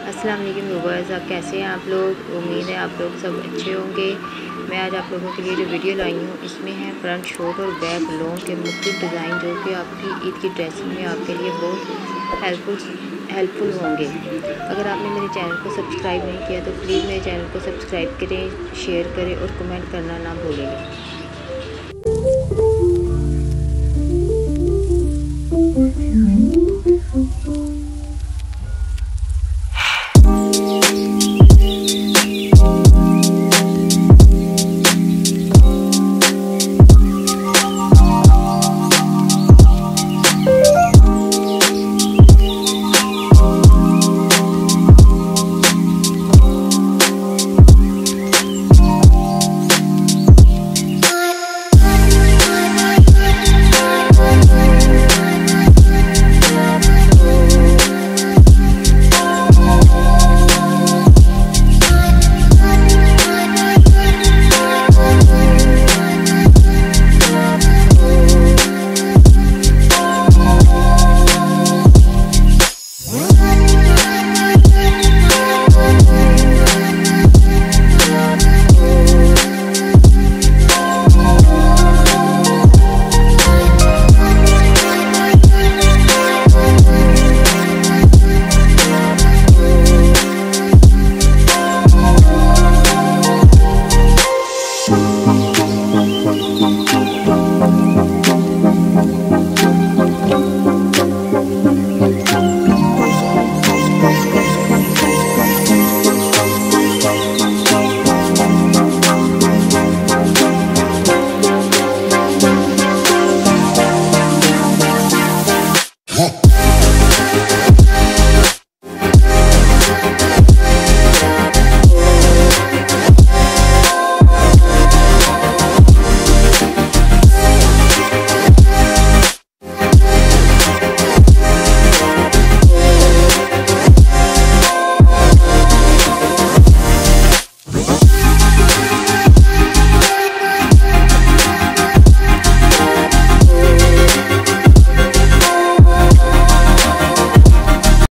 अस्सलाम वालेकुम व्यूअर्स, आप कैसे हैं आप लोग। उम्मीद है आप लोग सब अच्छे होंगे। मैं आज आप लोगों के लिए जो वीडियो लाई हूँ इसमें है फ्रंट शॉर्ट और बैक लॉन्ग के मुख्तलिफ डिज़ाइन जो कि आपकी ईद की ड्रेसिंग में आपके लिए बहुत हेल्पफुल होंगे। अगर आपने मेरे चैनल को सब्सक्राइब नहीं किया तो प्लीज़ मेरे चैनल को सब्सक्राइब करें, शेयर करें और कमेंट करना ना भूलें।